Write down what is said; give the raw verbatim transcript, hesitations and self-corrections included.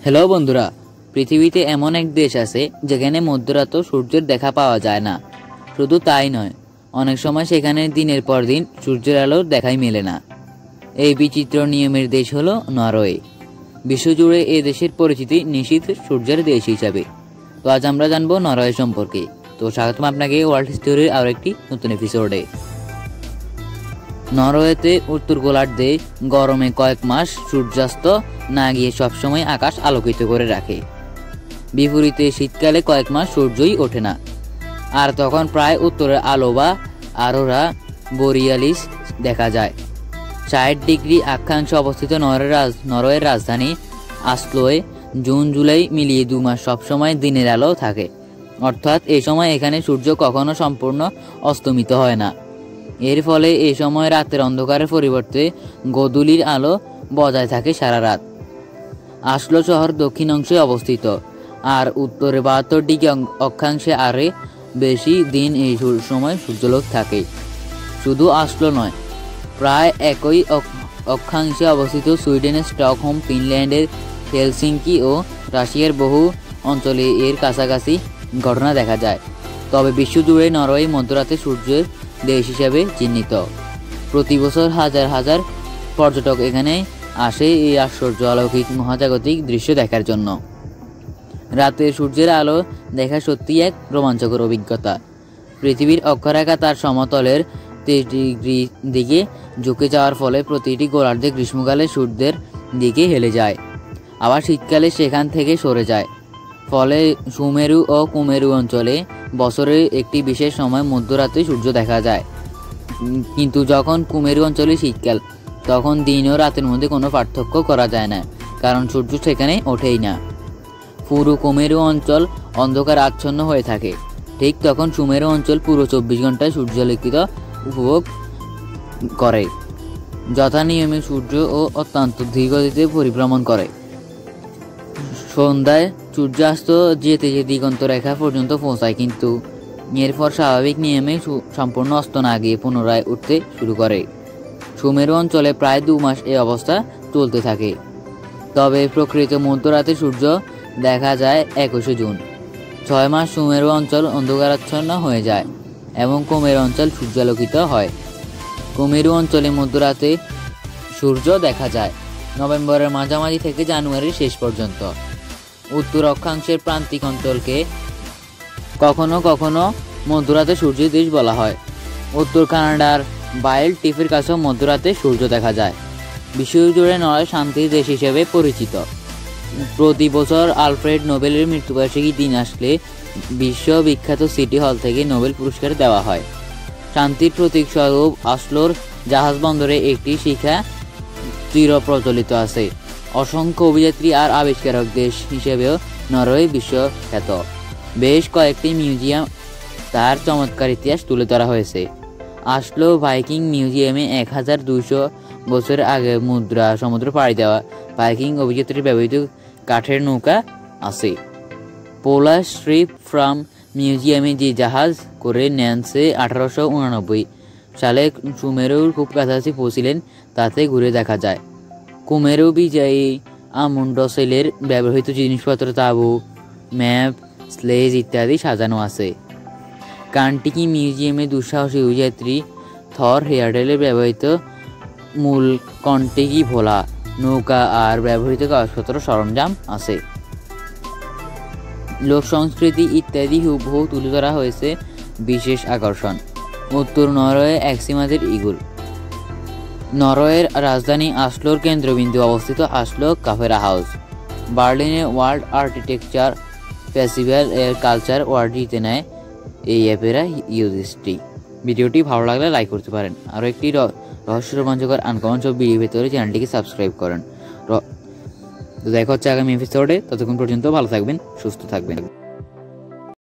Hello বন্ধুরা, পৃথিবীতে এমন এক দেশ আছে যেখানে মধ্যরাতেও সূর্যের দেখা পাওয়া যায় না। শুধু তাই নয়, অনেক সময় সেখানে দিনের পর দিন সূর্যের আলোর দেখাই মেলে না। এই বিচিত্র নিয়মের দেশ হলো নরওয়ে। বিশ্বজুড়ে এই দেশের পরিচিতি নিশীথ সূর্যের দেশ হিসাবে। তো আজ আমরা জানবো নরওয়ে সম্পর্কে। তো স্বাগতম আপনাকে ওয়ার্ল্ড হিস্টোরির আরও একটি নতুন এপিসোডে। নরওয়েতে উত্তর গোলার্ধে গরমে কয়েক মাস সূর্যাস্ত না গিয়ে সবসময় আকাশ আলোকিত করে রাখে। বিপরীতে শীতকালে কয়েক মাস সূর্যই ওঠে না, আর তখন প্রায় উত্তরের আলো বা আরোরা বোরিয়ালিস দেখা যায়। ষাট ডিগ্রি অক্ষাংশে অবস্থিত নরওয়ের রাজধানী আসলোয় জুন জুলাই মিলিয়ে দু মাস সবসময় দিনের আলো থাকে, অর্থাৎ এই সময় এখানে সূর্য কখনো সম্পূর্ণ অস্তমিত হয় না। এর ফলে এই সময় রাতের অন্ধকারের পরিবর্তে গোধূলির আলো বজায় থাকে সারা রাত। আসলো শহর দক্ষিণ অংশে অবস্থিত, আর উত্তরে বাহাত্তর ডিগ্রি অক্ষাংশে আরে বেশি দিন এই সময় সূর্যালোক থাকে। শুধু আসলো নয়, প্রায় একই অক্ষাংশে অবস্থিত সুইডেনের স্টকহোম, ফিনল্যান্ডের হেলসিঙ্কি ও রাশিয়ার বহু অঞ্চলে এর কাছাকাছি ঘটনা দেখা যায়। তবে বিশ্বজুড়ে নরওয়ে মধ্যরাতে সূর্যের দেশ হিসেবে চিহ্নিত। প্রতি বছর হাজার হাজার পর্যটক এখানে আসে এই আশ্চর্য অলৌকিক মহাজাগতিক দৃশ্য দেখার জন্য। রাতে সূর্যের আলো দেখা সত্যি এক রোমাঞ্চকর অভিজ্ঞতা। পৃথিবীর অক্ষরেখা তার সমতলের তেইশ ডিগ্রি দিকে ঝুঁকে যাওয়ার ফলে প্রতিটি গোলার্ধে গ্রীষ্মকালে সূর্যের দিকে হেলে যায়, আবার শীতকালে সেখান থেকে সরে যায়। ফলে সুমেরু ও কুমেরু অঞ্চলে বছরের একটি বিশেষ সময় মধ্যরাতে সূর্য দেখা যায়। কিন্তু যখন কুমেরু অঞ্চলে শীতকাল, তখন দিন ও রাতের মধ্যে কোনো পার্থক্য করা যায় না, কারণ সূর্য সেখানে ওঠেই না। পুরো কুমেরু অঞ্চল অন্ধকার আচ্ছন্ন হয়ে থাকে। ঠিক তখন সুমেরু অঞ্চল পুরো চব্বিশ ঘন্টায় সূর্যালোকিত উপভোগ করে, যথা নিয়মে সূর্য ও অত্যন্ত ধীরগতিতে পরিভ্রমণ করে। সন্ধ্যায় সূর্যাস্ত যেতে যে দিগন্ত রেখা পর্যন্ত পৌঁছায়, কিন্তু এরপর স্বাভাবিক নিয়মে সম্পূর্ণ অস্ত না গিয়ে পুনরায় উঠতে শুরু করে। সুমেরু অঞ্চলে প্রায় দু মাস এই অবস্থা চলতে থাকে। তবে প্রকৃত মধ্যরাতে সূর্য দেখা যায় একুশে জুন। ছয় মাস সুমেরু অঞ্চল অন্ধকারাচ্ছন্ন হয়ে যায় এবং কুমেরু অঞ্চল সূর্যালোকিত হয়। কুমেরু অঞ্চলে মধ্যরাতে সূর্য দেখা যায় নভেম্বরের মাঝামাঝি থেকে জানুয়ারির শেষ পর্যন্ত। উত্তর অক্ষাংশের প্রান্তিক অঞ্চলকে কখনো কখনো মধ্যরাতে সূর্যের দেশ বলা হয়। উত্তর কানাডার বাইল টিপের কাছেও মধ্যরাতে সূর্য দেখা যায়। বিশ্বজুড়ে নরওয়ে শান্তির দেশ হিসেবে পরিচিত। প্রতি বছর আলফ্রেড নোবেলের মৃত্যুবার্ষিকী দিন আসলে বিশ্ববিখ্যাত সিটি হল থেকে নোবেল পুরস্কার দেওয়া হয়। শান্তির প্রতীক স্বরূপ আসলোর জাহাজ বন্দরে একটি শিখা চির প্রচলিত আছে। অসংখ্য অভিযাত্রী আর আবিষ্কারক দেশ হিসেবেও নরওয়ে বিশ্বখ্যাত। বেশ কয়েকটি মিউজিয়াম তার চমৎকার ইতিহাস তুলে ধরা হয়েছে। আসলো ভাইকিং মিউজিয়ামে এক হাজার দুইশো বছর আগে মুদ্রা সমুদ্র পাড়ি দেওয়া ভাইকিং অভিযাত্রীর ব্যবহৃত কাঠের নৌকা আছে। পোলার স্ট্রিপ ফ্রাম মিউজিয়ামে যে জাহাজ করে ন্যান্সে আঠারোশো উনানব্বই সালে সুমেরুর খুব কাছাকাছি পৌঁছিলেন, তাতে ঘুরে দেখা যায়। কুমেরু বিজয়ী আমুন্ডসেলের ব্যবহৃত জিনিসপত্র, তাঁবু, ম্যাপ, স্লেজ ইত্যাদি সাজানো আছে। কান্টিকি মিউজিয়ামে দুঃসাহসী অভিযাত্রী থর হেয়ারডেলের ব্যবহৃত মূল কন্টিকি ভোলা নৌকা আর ব্যবহৃত কাগজপত্র সরঞ্জাম আছে। লোক সংস্কৃতি ইত্যাদি হুবহু তুলে ধরা হয়েছে। বিশেষ আকর্ষণ উত্তর নরওয়ে এক্সিমাদের ইগুল। নরওয়ের রাজধানী আসলোর কেন্দ্রবিন্দু অবস্থিত আসলো কাফেরা হাউস। বার্লিনে ওয়ার্ল্ড আর্কিটেকচার ফেস্টিভ্যাল এর কালচার ওয়ার্ড জিতে নেয় এই অ্যাপেরা ইউজিসটি। ভিডিওটি ভালো লাগলে লাইক করতে পারেন। আরও একটি রহস্য রোমাঞ্চকর আনকমন সব ভিডিও ভেতরে চ্যানেলটিকে সাবস্ক্রাইব করেন। তো দেখা হচ্ছে আগামী এপিসোডে। ততক্ষণ পর্যন্ত ভালো থাকবেন, সুস্থ থাকবেন।